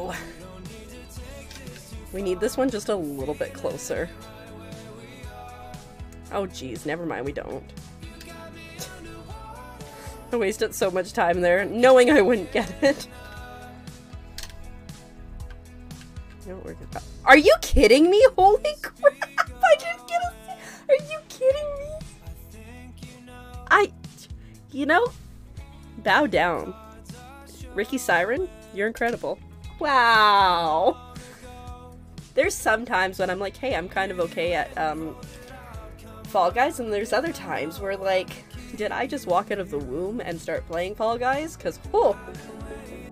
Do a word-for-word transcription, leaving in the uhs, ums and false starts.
go. We need this one just a little bit closer. Oh geez, never mind, we don't. I wasted so much time there, knowing I wouldn't get it. No, we're good. Are you kidding me? Holy crap! I didn't get a... Are you kidding me? I... You know? Bow down. Ricky Siren, you're incredible. Wow! There's some times when I'm like, hey, I'm kind of okay at, um... Fall Guys, and there's other times where, like, did I just walk out of the womb and start playing Fall Guys? Because, oh,